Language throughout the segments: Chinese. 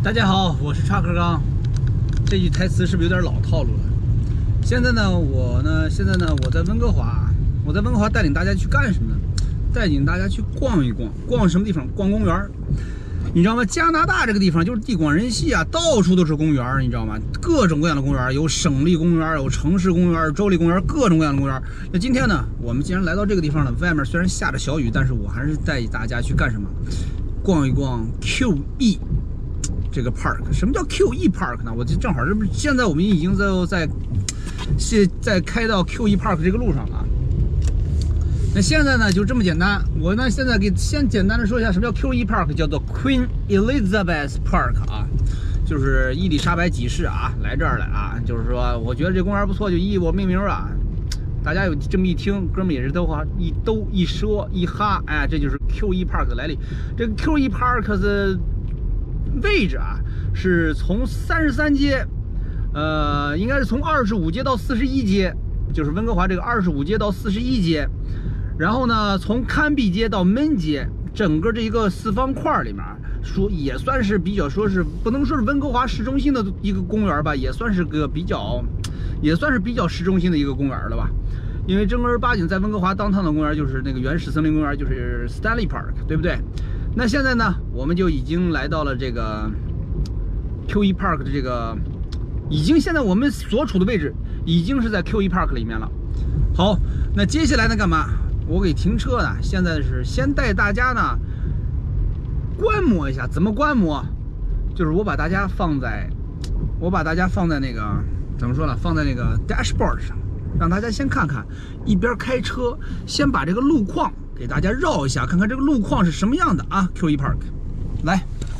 大家好，我是叉克刚。这句台词是不是有点老套路了？现在呢，我在温哥华，带领大家去干什么呢？带领大家去逛一逛，逛什么地方？逛公园。你知道吗？加拿大这个地方就是地广人稀啊，到处都是公园，你知道吗？各种各样的公园，有省立公园，有城市公园，州立公园，各种各样的公园。那今天呢，我们既然来到这个地方了，外面虽然下着小雨，但是我还是带大家去干什么？逛一逛 QE 这个 park。什么叫 QE park 呢？我这正好，这不是现在我们已经在开到 QE park 这个路上了。那现在呢就这么简单，我呢现在先简单的说一下什么叫 QE Park， 叫做 Queen Elizabeth Park 啊，就是伊丽莎白几世啊，来这儿来啊，就是说我觉得这公园不错，就依我命名了。大家有这么一听，哥们也是一说一哈，哎，这就是 QE Park 的来历。这个 QE Park 的位置啊，是从33街，应该是从25街到41街，就是温哥华这个25街到41街。然后呢，从堪比街到门街，整个这一个4方块里面，也算是比较说是不能说是温哥华市中心的一个公园吧，也算是比较市中心的一个公园了吧。因为正儿八经在温哥华当趟的公园就是那个原始森林公园，就是 Stanley Park， 对不对？那现在呢，我们就已经来到了这个 QE Park 的这个，现在我们所处的位置已经是在 QE Park 里面了。好，那接下来呢干嘛？我给停车呢，现在是先带大家呢观摩一下，怎么观摩？就是我把大家放在那个怎么说呢？放在那个 dashboard 上，让大家先看看，一边开车，先把这个路况给大家绕一下，看看这个路况是什么样的啊 ？QE Park， 来。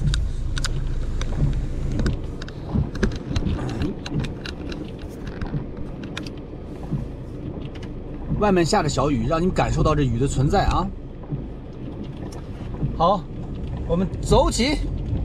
外面下着小雨，让你们感受到这雨的存在啊！好，我们走起。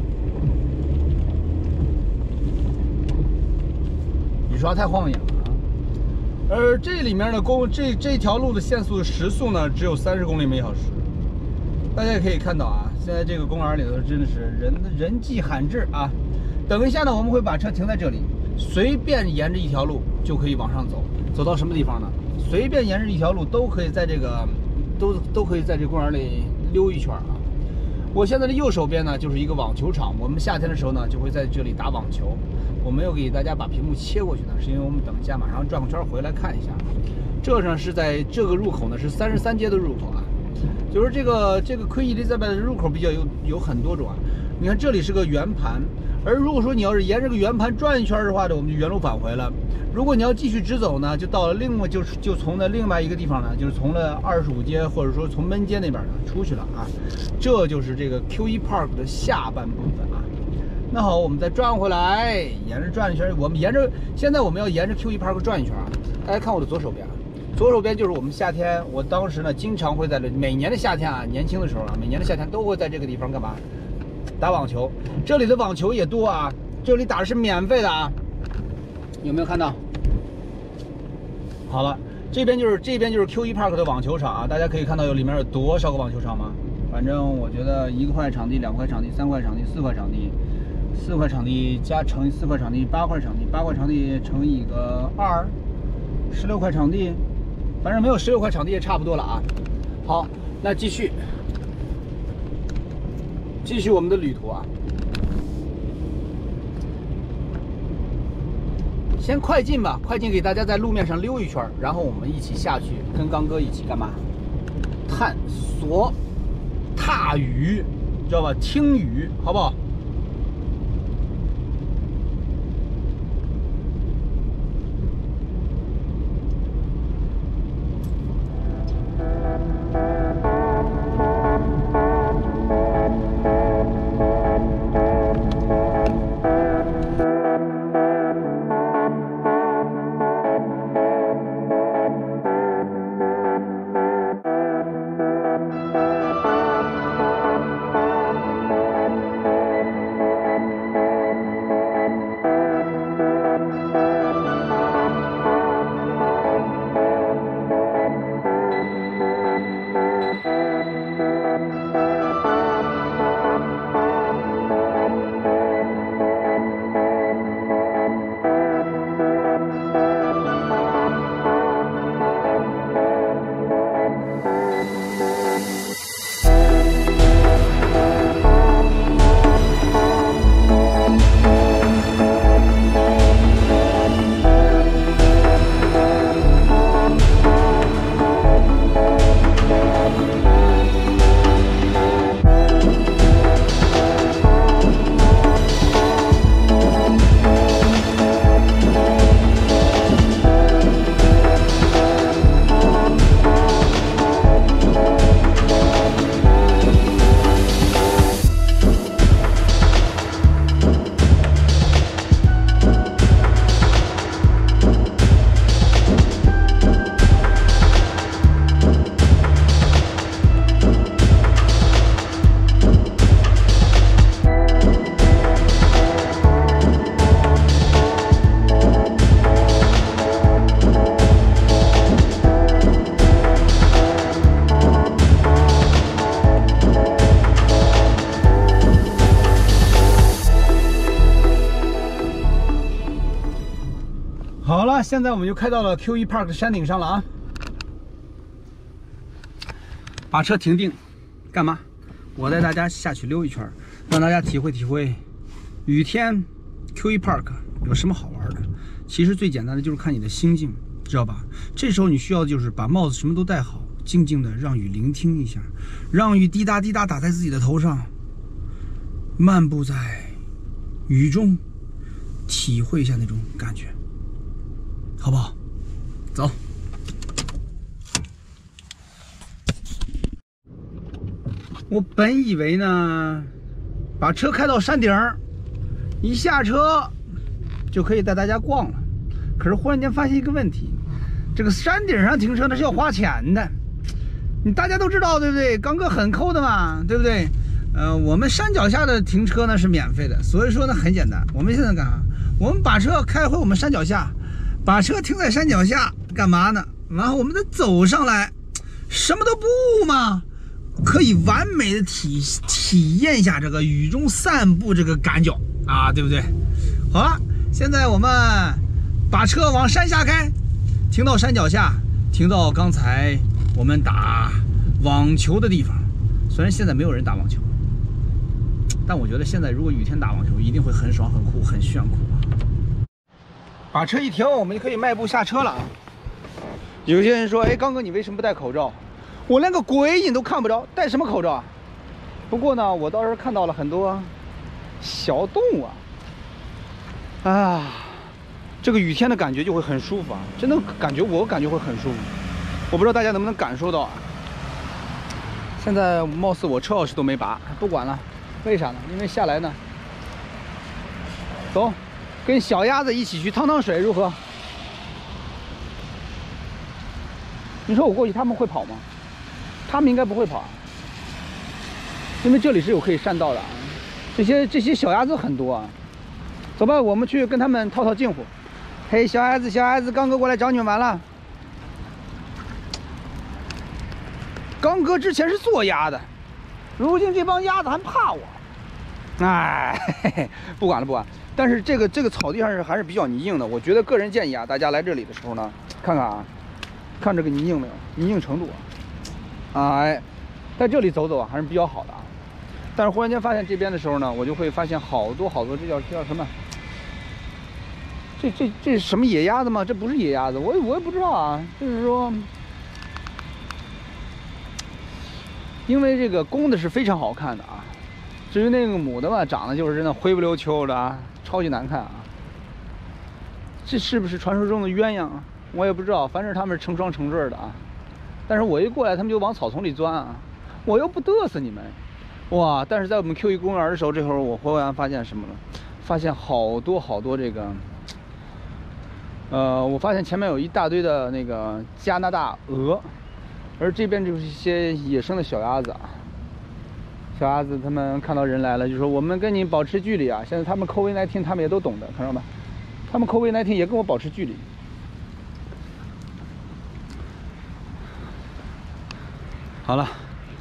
雨刷太晃眼了啊！而这里面的这条路的限速时速呢，只有30公里每小时。大家也可以看到啊，现在这个公园里头真的是人迹罕至啊！等一下呢，我们会把车停在这里，随便沿着一条路就可以往上走，走到什么地方呢？随便沿着一条路都可以在这个都可以在这公园里溜一圈啊！我现在的右手边呢就是一个网球场，我们夏天的时候呢就会在这里打网球。我没有给大家把屏幕切过去呢，是因为我们等一下马上转个圈回来看一下。这上是在这个入口呢是33街的入口啊，就是这个 Queen Elizabeth 的入口比较有很多种啊。你看这里是个圆盘，而如果说你要是沿这个圆盘转一圈的话呢，我们就原路返回了。如果你要继续直走呢，就到了就从了另外一个地方呢，就是从了25街或者说从门街那边呢出去了啊。这就是这个 QE Park 的下半部分啊。那好，我们再转回来，沿着转一圈，现在我们要沿着 QE Park 转一圈啊。大家看我的左手边啊，左手边就是我们夏天，我当时呢经常会在每年的夏天啊，年轻的时候啊，每年的夏天都会在这个地方干嘛？打网球。这里的网球也多啊，这里打的是免费的啊。有没有看到？好了，这边就是 QE Park 的网球场啊，大家可以看到里面有多少个网球场吗？反正我觉得1块场地、2块场地、3块场地、4块场地，4块场地加乘以4块场地，8块场地，8块场地乘以个2，16块场地，反正没有16块场地也差不多了啊。好，那继续我们的旅途啊。先快进吧，快进给大家在路面上溜一圈，然后我们一起下去，跟刚哥一起干嘛？探索、踏雨，知道吧？听雨，好不好？ 现在我们就开到了 Q1 Park 的山顶上了啊！把车停定，干嘛？我带大家下去溜一圈，让大家体会体会雨天 Q1 Park 有什么好玩的。其实最简单的就是看你的心境，知道吧？这时候你需要的就是把帽子什么都戴好，静静的让雨聆听一下，让雨滴答滴答打在自己的头上，漫步在雨中，体会一下那种感觉，好不好？走。我本以为呢，把车开到山顶，一下车就可以带大家逛了。可是忽然间发现一个问题，这个山顶上停车那是要花钱的。你大家都知道对不对？刚哥很抠的嘛，对不对？我们山脚下的停车呢是免费的，所以说呢很简单。我们现在干啥？我们把车开回我们山脚下，把车停在山脚下干嘛呢？然后我们再走上来，什么都不嘛。可以完美的体验一下这个雨中散步这个感觉啊，对不对？好了，现在我们把车往山下开，停到山脚下，停到刚才我们打网球的地方。虽然现在没有人打网球，但我觉得现在如果雨天打网球，一定会很爽、很酷、很炫酷啊！把车一停，我们就可以迈步下车了啊。有些人说：“哎，刚哥，你为什么不戴口罩？”我连个鬼影都看不着，戴什么口罩啊？不过呢，我倒是看到了很多小动物啊，这个雨天的感觉就会很舒服啊，真的感觉我感觉会很舒服。我不知道大家能不能感受到啊？现在貌似我车钥匙都没拔，不管了，为啥呢？因为下来呢，走，跟小鸭子一起去趟趟水如何？你说我过去他们会跑吗？他们应该不会跑，因为这里是有可以善道的啊。这些小鸭子很多啊。走吧，我们去跟他们套套近乎。嘿，小孩子，小孩子，刚哥过来找你们玩了。刚哥之前是做鸭的，如今这帮鸭子还怕我。哎，嘿嘿，不管了不管。但是这个草地上还是比较泥硬的，我觉得个人建议啊，大家来这里的时候呢，看看啊，看这个泥硬没有，泥硬程度啊。哎，在这里走走啊，还是比较好的啊。但是忽然间发现这边的时候呢，我就会发现好多，这叫什么？这是什么野鸭子吗？这不是野鸭子，我也不知道啊。就是说，因为这个公的是非常好看的啊，至于那个母的嘛，长得就是真的灰不溜秋的啊，超级难看啊。这是不是传说中的鸳鸯啊？我也不知道，反正他们是成双成对的啊。但是我一过来，他们就往草丛里钻啊！我又不嘚瑟你们，哇！但是在我们 Q1 公园的时候，这会儿我忽然发现什么了？发现好多这个，我发现前面有一大堆的那个加拿大鹅，而这边就是一些野生的小鸭子啊。小鸭子他们看到人来了，就说我们跟你保持距离啊！现在他们COVID-19，他们也都懂的，看到吗？他们COVID-19也跟我保持距离。好了，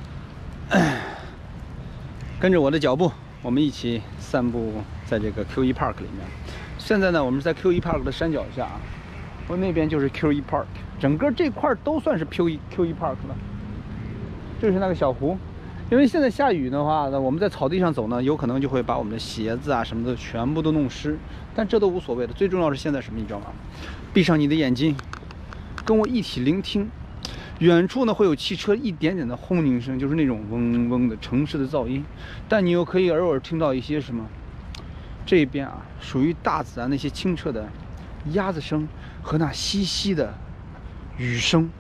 跟着我的脚步，我们一起散步在这个 Q1 Park 里面。现在呢，我们在 Q1 Park 的山脚下啊，我那边就是 Q1 Park， 整个这块都算是 Q1 Park 了。这是那个小湖，因为现在下雨的话呢，我们在草地上走呢，有可能就会把我们的鞋子啊什么的全部都弄湿，但这都无所谓的。最重要是现在什么，你知道吗？闭上你的眼睛，跟我一起聆听。远处呢会有汽车一点点的轰鸣声，就是那种嗡嗡的城市的噪音，但你又可以偶尔听到一些什么，这边啊属于大自然那些清澈的鸭子声和那淅淅的雨声。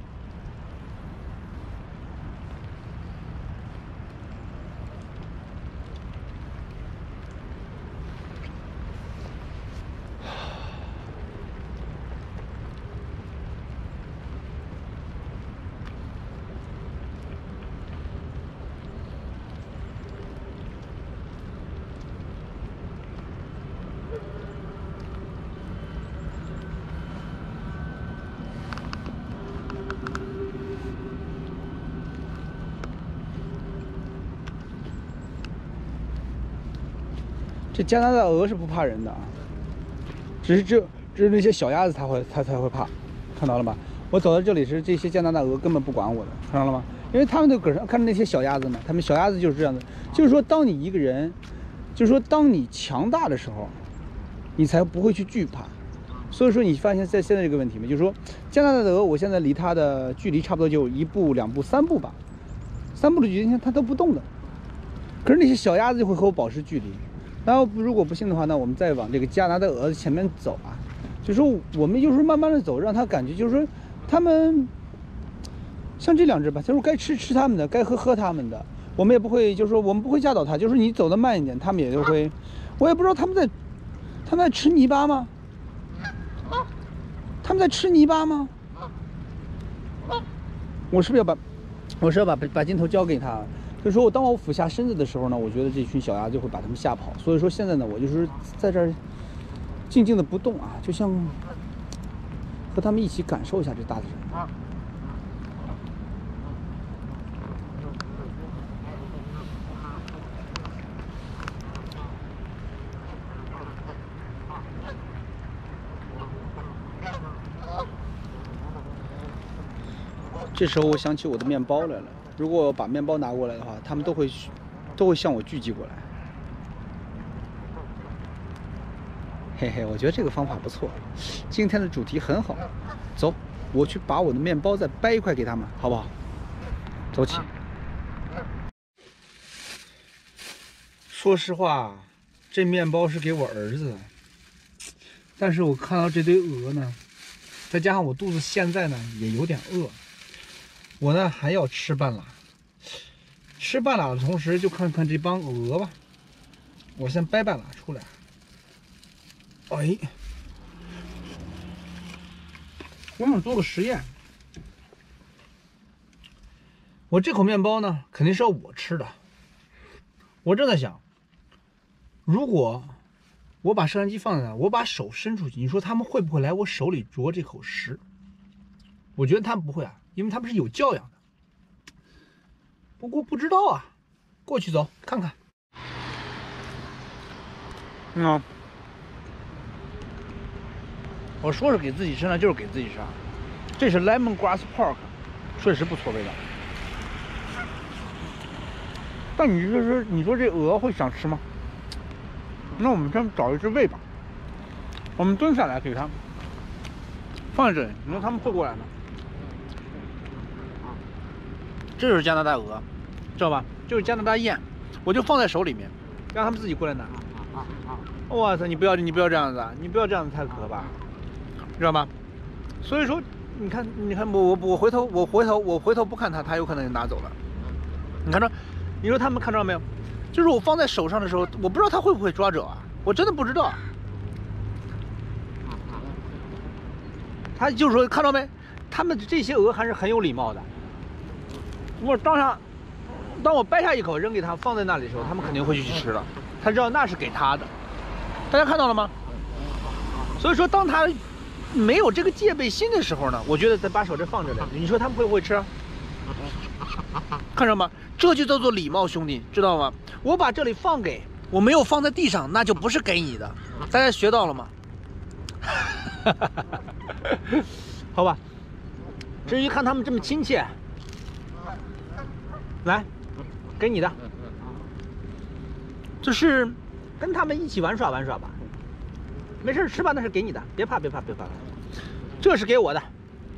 这加拿大鹅是不怕人的啊，只是只有那些小鸭子它才会怕，看到了吗？我走到这里时，这些加拿大鹅根本不管我的，看到了吗？因为他们的梗上看着那些小鸭子们，他们小鸭子就是这样的，就是说，当你一个人，就是说，当你强大的时候，你才不会去惧怕。所以说，你发现现在这个问题吗？就是说，加拿大的鹅，我现在离它的距离差不多就1步、2步、3步吧，3步的距离，它都不动的。可是那些小鸭子就会和我保持距离。然后如果不信的话，那我们再往这个加拿大鹅前面走啊，就是说我们就是慢慢的走，让它感觉就是说，它们像这2只吧，就是该吃它们的，该喝它们的，我们也不会，就是说我们不会吓倒它，就是你走得慢一点，它们也就会，我也不知道它们在吃泥巴吗？他们在吃泥巴吗？我是不是要把镜头交给他？就是说当我俯下身子的时候呢，我觉得这群小鸭就会把它们吓跑。所以说现在呢，我就是在这儿静静的不动啊，就像和他们一起感受一下这大自然。这时候我想起我的面包来了。如果我把面包拿过来的话，他们都会向我聚集过来。嘿嘿，我觉得这个方法不错。今天的主题很好，走，我去把我的面包再掰一块给他们，好不好？走起。说实话，这面包是给我儿子的，但是我看到这堆鹅呢，再加上我肚子现在呢也有点饿。我呢还要吃半拉，吃半拉的同时就看看这帮鹅吧。我先掰半拉出来。哎，我想做个实验。我这口面包呢肯定是要我吃的。我正在想，如果我把摄像机放在那，我把手伸出去，你说他们会不会来我手里啄这口食？我觉得他们不会啊。因为他们是有教养的，不过不知道啊，过去走看看。我说是给自己吃呢，就是给自己吃啊。这是 lemongrass pork， 确实不错味道。但你说这鹅会想吃吗？那我们先找一只喂吧。我们蹲下来给它放在这里，你说他们会过来吗？这就是加拿大鹅，知道吧？就是加拿大雁，我就放在手里面，让他们自己过来拿。哇塞，你不要这样子啊！你不要这样子太可怕，知道吗？所以说，你看，我回头不看它有可能就拿走了。你看着，你说他们看着没有？就是我放在手上的时候，我不知道它会不会抓着啊，我真的不知道。他就是说，看到没？他们这些鹅还是很有礼貌的。当我掰下一口扔给他放在那里的时候，他们肯定会去吃了。他知道那是给他的，大家看到了吗？所以说，当他没有这个戒备心的时候呢，我觉得再把手这放这里，你说他们会不会吃啊？看着吗？这就叫做礼貌，兄弟，知道吗？我把这里我没有放在地上，那就不是给你的。大家学到了吗？好吧。至于看他们这么亲切。来，给你的，就是跟他们一起玩耍吧。没事吃吧，那是给你的，别怕。这是给我的。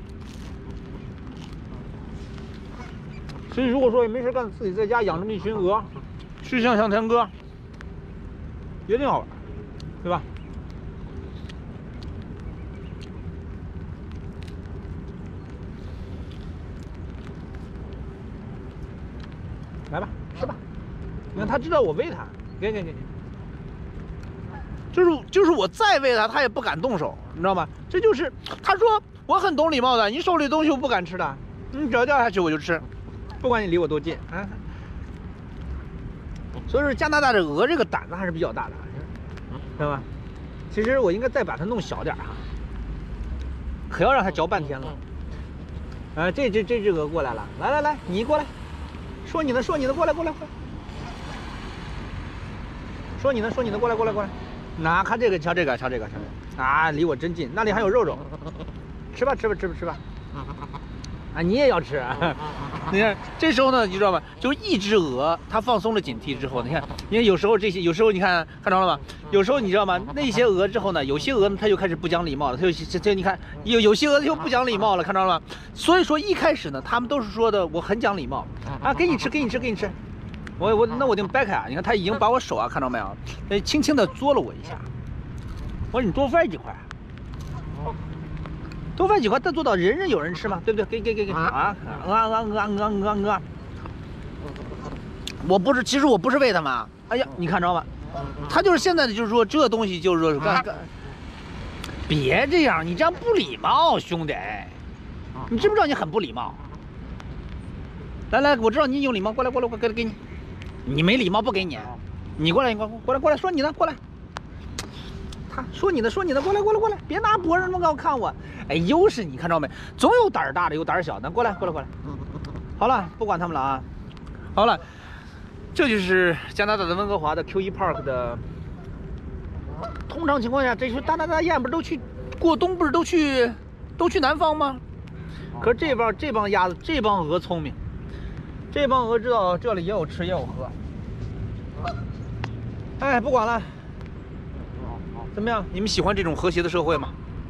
所以如果说没事干，自己在家养这么一群鹅，去向天歌，也挺好玩，对吧？来吧，吃吧。你看他知道我喂他，给。就是我再喂他，他也不敢动手，你知道吗？这就是他说我很懂礼貌的，你手里的东西我不敢吃的，你只要掉下去我就吃，不管你离我多近啊。所以说加拿大的鹅这个胆子还是比较大的，知道吧？其实我应该再把它弄小点哈，可要让它嚼半天了。这只鹅过来了，来，你过来。说你的，过来。说你的，过来。拿看这个，瞧这个， 啊，离我真近，那里还有肉肉，吃吧吃吧吃吧吃吧。啊，你也要吃啊？你看，这时候呢，你知道吗？就一只鹅，它放松了警惕之后，你看，因为有时候有时候你看着了吗？有时候你知道吗？那些鹅之后呢，有些鹅呢，它就开始不讲礼貌了，它就你看，有些鹅就不讲礼貌了，看着了吗？所以说一开始呢，他们都是说的我很讲礼貌啊，给你吃，给你吃，给你吃。那我就掰开啊！你看，他已经把我手啊，看到没有？轻轻的嘬了我一下。我说你多分几块。多分几块，但做到人人有人吃嘛，对不对？给啊！我不是，其实我不是喂他们啊。哎呀，你看着吗？他就是现在的，就是说这东西就是说干，别这样，你这样不礼貌，兄弟。你知不知道你很不礼貌？来，我知道你有礼貌，过来，给你。你没礼貌不给你，你过来，说你的，过来。他说你的，过来，别拿脖子那么高看我。哎，又是你看着没？总有胆儿大的，有胆儿小的。过来。好了，不管他们了啊。好了，这就是加拿大的温哥华的 QE Park 的。通常情况下，这些大雁不是都去过冬，不是都去南方吗？可是这帮鸭子，这帮鹅聪明，这帮鹅知道这里也有吃也有喝。哎，不管了。怎么样？你们喜欢这种和谐的社会吗？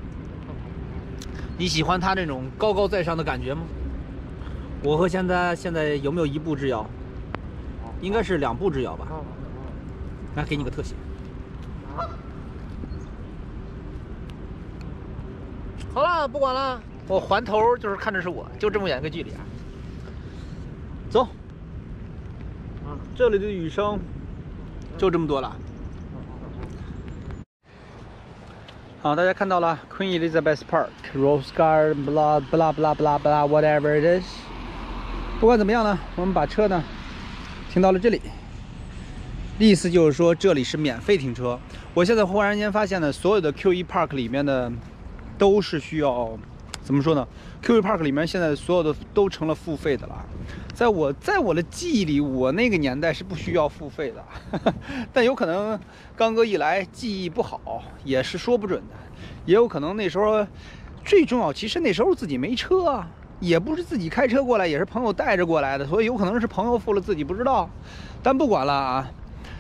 你喜欢他这种高高在上的感觉吗？我和现在有没有一步之遥？应该是2步之遥吧。来，给你个特写。好了，不管了，我环头就是看着是我，就这么远一个距离啊。走。这里的雨声就这么多了。好，大家看到了 Queen Elizabeth Park, Rose Garden, blah blah blah blah blah, whatever it is。不管怎么样呢，我们把车呢停到了这里，意思就是说这里是免费停车。我现在忽然间发现呢，所有的 QE Park 里面的都是需要怎么说呢 ？QE Park 里面现在所有的都成了付费的了。在我的记忆里，我那个年代是不需要付费的，但有可能刚哥一来记忆不好，也是说不准的。也有可能那时候最重要，其实那时候自己没车啊，也不是自己开车过来，也是朋友带着过来的，所以有可能是朋友付了，自己不知道。但不管了啊，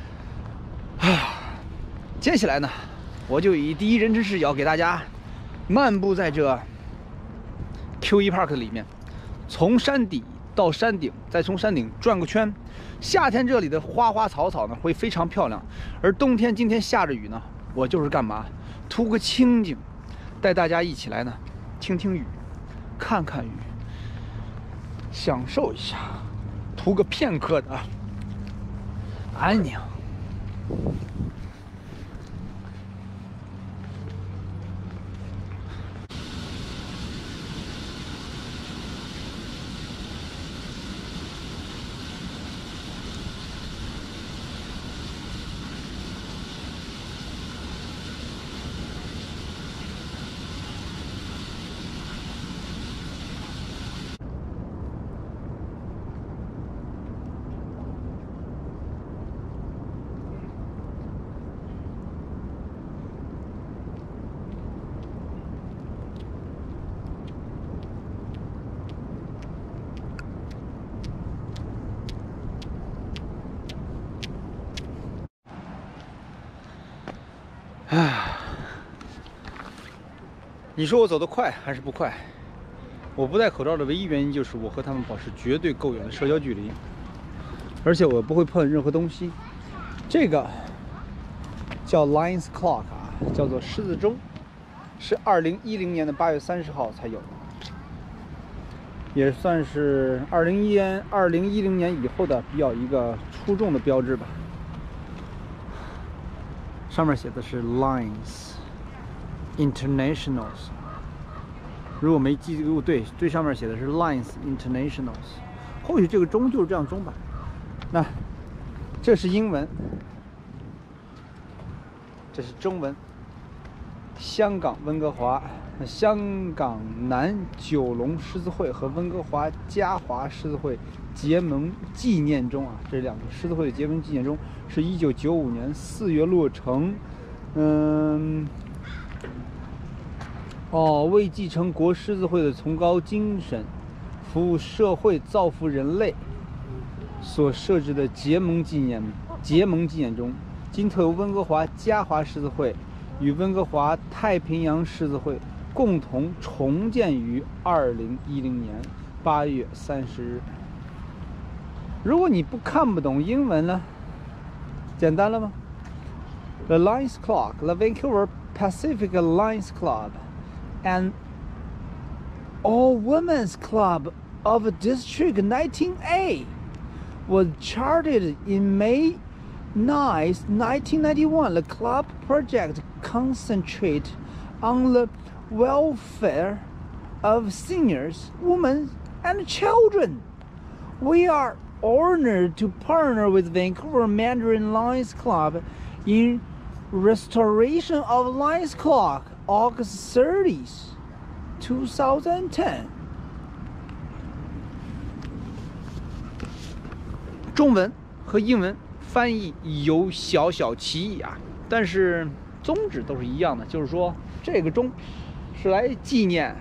接下来呢，我就以第一人称视角给大家漫步在这 QE Park 里面，从山底到山顶，再从山顶转个圈。夏天这里的花花草草呢会非常漂亮，而冬天今天下着雨呢，我就是干嘛？图个清静，带大家一起来呢，听听雨，看看雨，享受一下，图个片刻的安宁。你说我走得快还是不快？我不戴口罩的唯一原因就是我和他们保持绝对够远的社交距离，而且我不会碰任何东西。这个叫 Lions Clock 啊，叫做狮子钟，是2010年的8月30号才有的，也算是2010年以后的比较一个出众的标志吧。上面写的是 Lions Internationals， 如果没记住对，最上面写的是 Lions Internationals， 或许这个钟就是这样钟吧。那这是英文，这是中文。香港温哥华、香港南九龙狮子会和温哥华嘉华狮子会结盟纪念钟啊，这两个狮子会的结盟纪念钟是1995年4月落成， 哦，为继承国狮子会的崇高精神，服务社会、造福人类所设置的结盟纪念中，今特由温哥华嘉华狮子会与温哥华太平洋狮子会共同重建于2010年8月30日。如果你看不懂英文呢，简单了吗？ The Lions Club, the Vancouver Pacific Lions Club, an all-women's club of District 19A, was chartered in May 9, 1991. The club project concentrates on the welfare of seniors, women, and children. We are honored to partner with Vancouver Mandarin Lions Club in restoration of Lions Club, August 30th, 2010. 中文和英文翻译有小小歧义啊，但是宗旨都是一样的，就是说这个钟是来纪念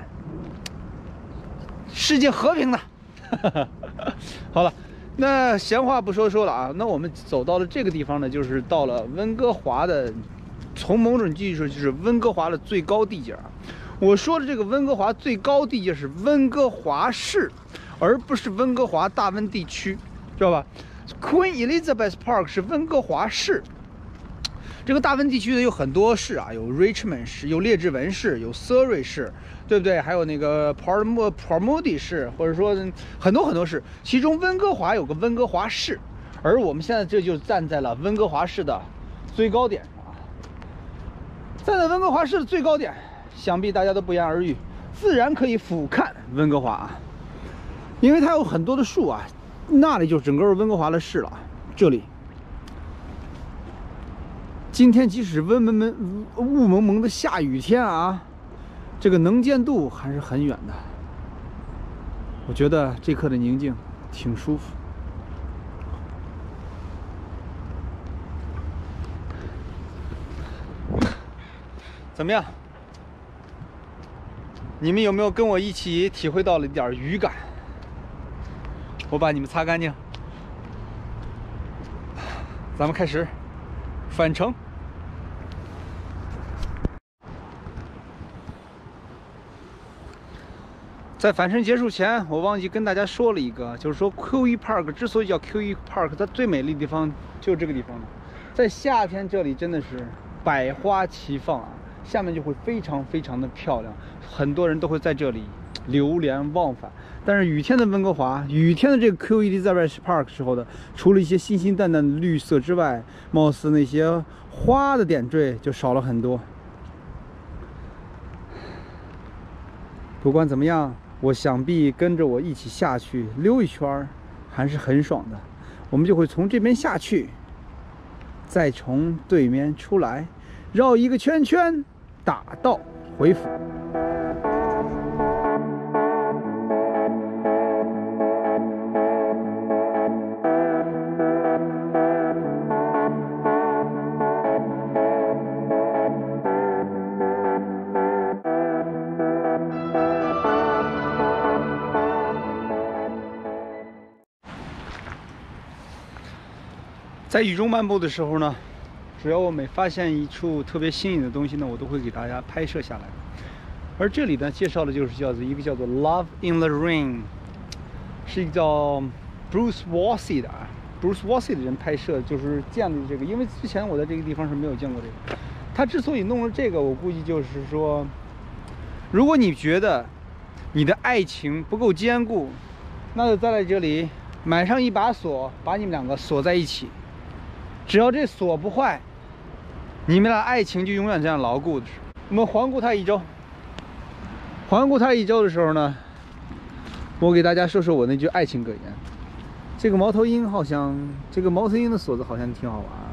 世界和平的。好了，那闲话不说了啊，那我们走到了这个地方呢，就是到了温哥华的，从某种意义上就是温哥华的最高地界啊。我说的这个温哥华最高地界是温哥华市，而不是温哥华大温地区，知道吧？ Queen Elizabeth Park 是温哥华市，这个大温地区呢有很多市啊，有 Richmond 市，有列治文市，有 Surrey 市，对不对？还有那个 Port市，或者说很多市。其中温哥华有个温哥华市，而我们现在这就站在了温哥华市的最高点上啊。站在温哥华市的最高点，想必大家都不言而喻，自然可以俯瞰温哥华啊，因为它有很多的树啊。 那里就整个温哥华的市了。这里，今天即使雾蒙蒙的下雨天啊，这个能见度还是很远的。我觉得这刻的宁静挺舒服。怎么样？你们有没有跟我一起体会到了一点雨感？ 我把你们擦干净，咱们开始返程。在返程结束前，我忘记跟大家说了一个，就是说 QE Park 之所以叫 QE Park， 它最美丽的地方就是这个地方了。在夏天这里真的是百花齐放啊，下面就会非常的漂亮，很多人都会在这里流连忘返。 但是雨天的温哥华，雨天的这个 QE Elizabeth Park 时候的，除了一些信心淡淡的绿色之外，貌似那些花的点缀就少了很多。不管怎么样，我想必跟着我一起下去溜一圈还是很爽的。我们就会从这边下去，再从对面出来，绕一个圈圈，打道回府。 在雨中漫步的时候呢，只要我每发现一处特别新颖的东西呢，我都会给大家拍摄下来。而这里呢，介绍的就是一个叫做 Love in the Rain， 是一个叫 Bruce Walsey 的啊 ，Bruce Walsey 的人拍摄，就是建立这个。因为之前我在这个地方是没有见过这个。他之所以弄了这个，我估计就是说，如果你觉得你的爱情不够坚固，那就在这里买上一把锁，把你们两个锁在一起。 只要这锁不坏，你们俩爱情就永远这样牢固的。我们环顾它一周，环顾它一周的时候呢，我给大家说说我那句爱情格言。这个猫头鹰好像，这个猫头鹰的锁子好像挺好玩啊。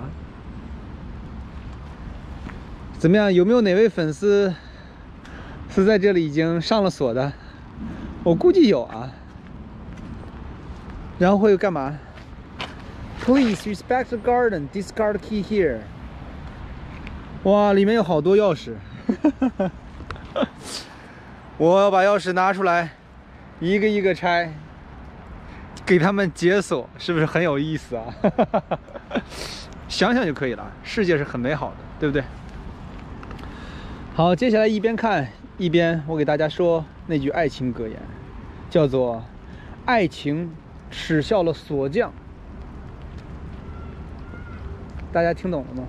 怎么样？有没有哪位粉丝是在这里已经上了锁的？我估计有啊。然后会干嘛？ Please respect the garden. Discard key here. 哇，里面有好多钥匙。 我要把钥匙拿出来，一个一个拆，给他们解锁，是不是很有意思啊？想想就可以了，世界是很美好的，对不对？好，接下来一边看一边我给大家说那句爱情格言，叫做“爱情耻笑了锁匠”。大家听懂了吗？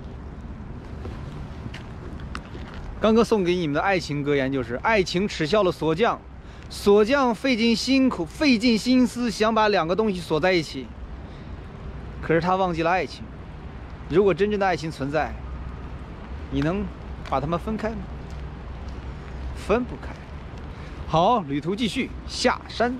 刚哥送给你们的爱情格言就是：爱情耻笑了锁匠，锁匠费尽心思想把两个东西锁在一起，可是他忘记了爱情。如果真正的爱情存在，你能把它们分开吗？分不开。好，旅途继续，下山。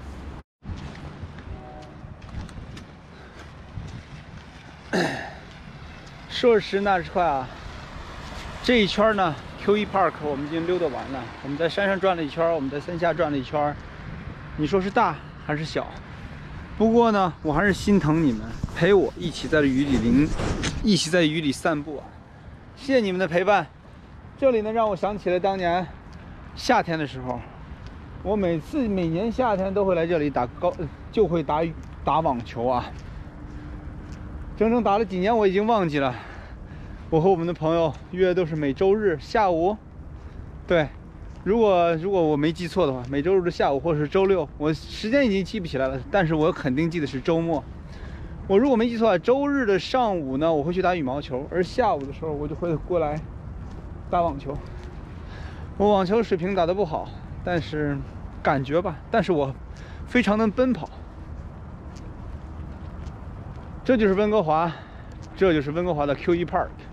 说时迟那时快啊，这一圈呢 ，Q1 Park 我们已经溜达完了。我们在山上转了一圈，我们在山下转了一圈。你说是大还是小？不过呢，我还是心疼你们，陪我一起在雨里散步啊！谢谢你们的陪伴。这里呢，让我想起了当年夏天的时候，我每年夏天都会来这里打网球啊。整整打了几年，我已经忘记了。我和我们的朋友约的都是每周日下午，对，如果我没记错的话，每周日的下午或者是周六，我时间已经记不起来了，但是我肯定记得是周末。我如果没记错，周日的上午呢，我会去打羽毛球，而下午的时候我就会过来打网球。我网球水平打得不好，但是感觉吧，但是我非常能奔跑。这就是温哥华，这就是温哥华的 Q1 Park。